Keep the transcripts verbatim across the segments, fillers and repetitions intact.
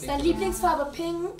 Deine Lieblingsfarbe pink?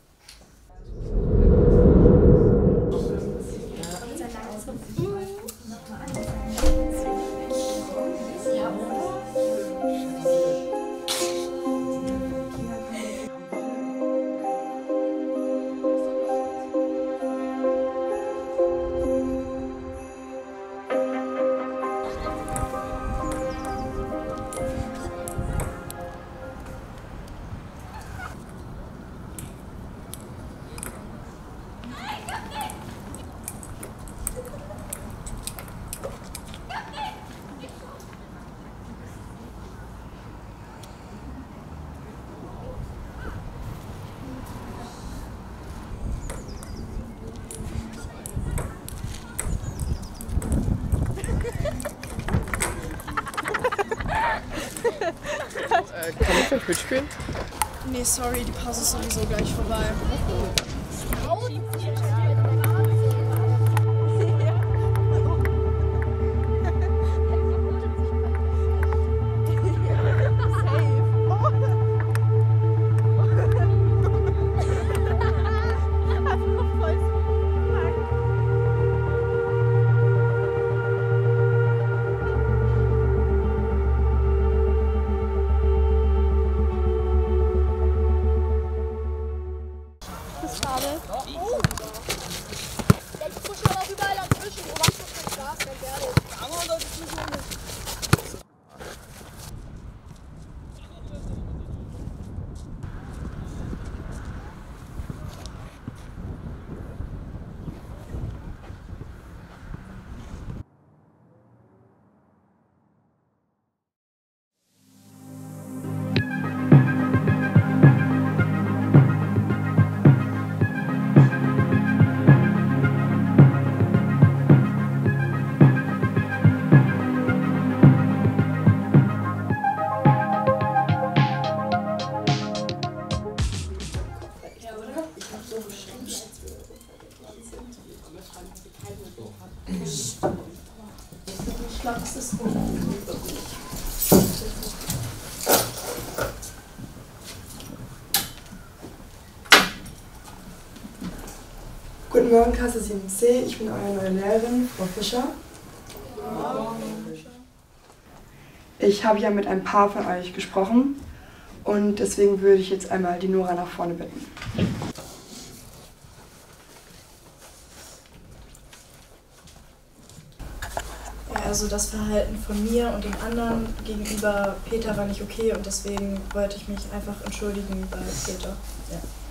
Kann ich vielleicht mitspielen? Nee, sorry, die Pause ist sowieso gleich vorbei. Ich glaube, es ist gut. Guten Morgen, Klasse sieben C. Ich bin eure neue Lehrerin, Frau Fischer. Guten Morgen. Ich habe ja mit ein paar von euch gesprochen und deswegen würde ich jetzt einmal die Nora nach vorne bitten. Also das Verhalten von mir und den anderen gegenüber Peter war nicht okay und deswegen wollte ich mich einfach entschuldigen bei Peter. Ja.